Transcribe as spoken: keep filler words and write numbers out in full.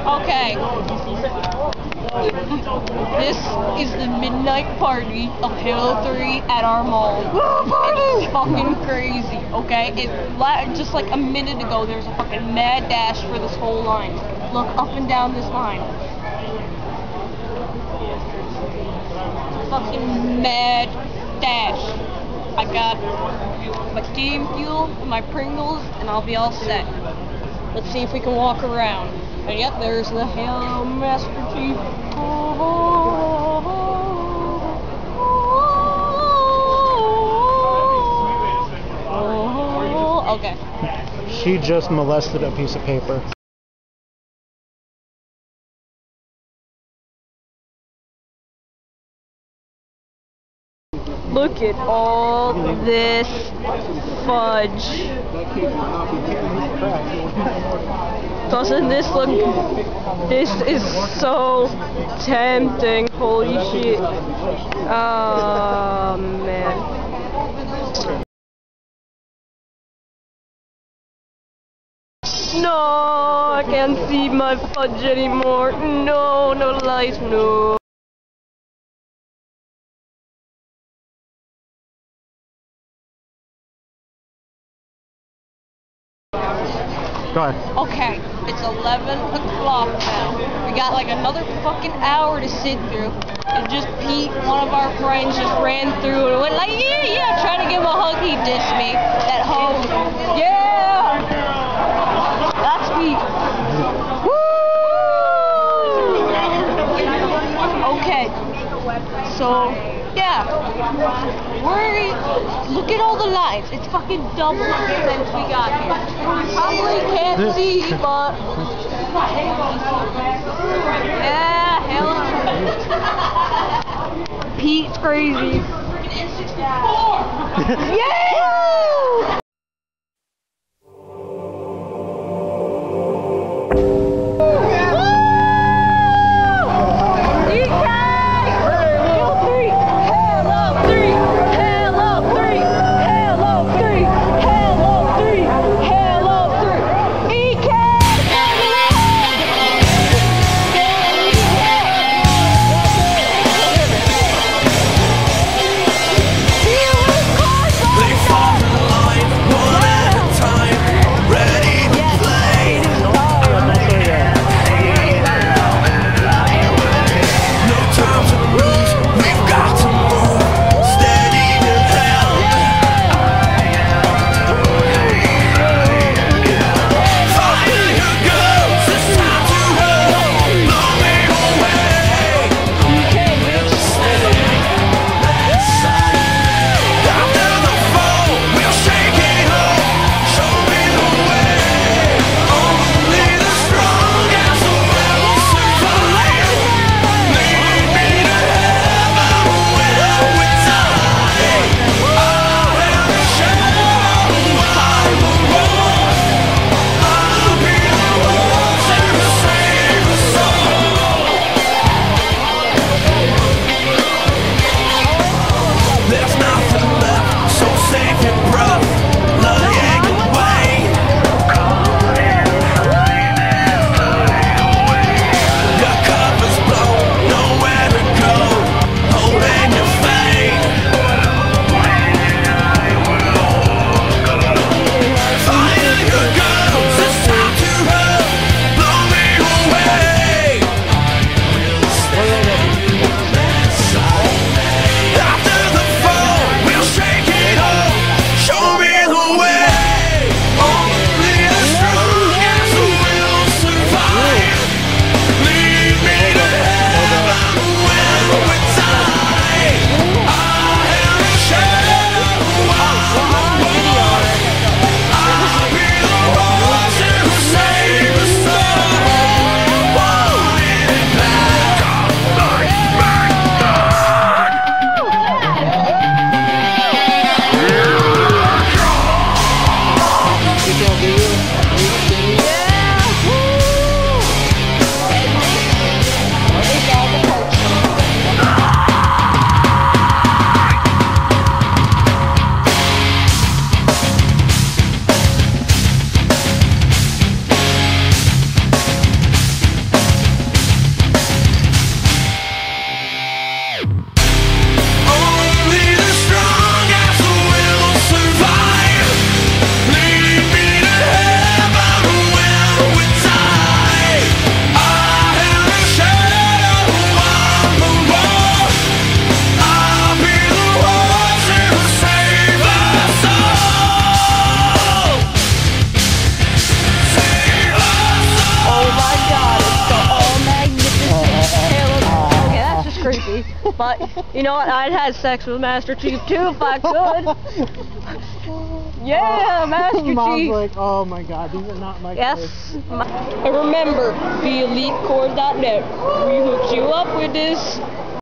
Okay. This is the midnight party of Halo three at our mall. It's fucking crazy, okay? It just like a minute ago there was a fucking mad dash for this whole line. Look up and down this line. Fucking mad dash. I got my Game Fuel, my Pringles, and I'll be all set. Let's see if we can walk around. And yep, there's the Halo Master Chief. Oh, okay. She just molested a piece of paper. Look at all this fudge. Doesn't this look... This is so tempting. Holy shit. Oh, man. No, I can't see my fudge anymore. No, no light, no. Go ahead. Okay, it's eleven o'clock now. We got like another fucking hour to sit through. And just Pete, one of our friends, just ran through and went like, yeah, yeah, trying to give him a hug. He dissed me. That hoe. Yeah! That's Pete. Woo! Okay. So, yeah. We're, look at all the lines. It's fucking double since we got here. You probably can't see, but yeah, hell, Pete's crazy. Yeah! They fall in love. You know what? I'd had sex with Master Chief too if I could. Yeah, Master Mom's Chief. like, oh my god, these are not my Yes. kids. And remember, the elite core dot net. We hooked you up with this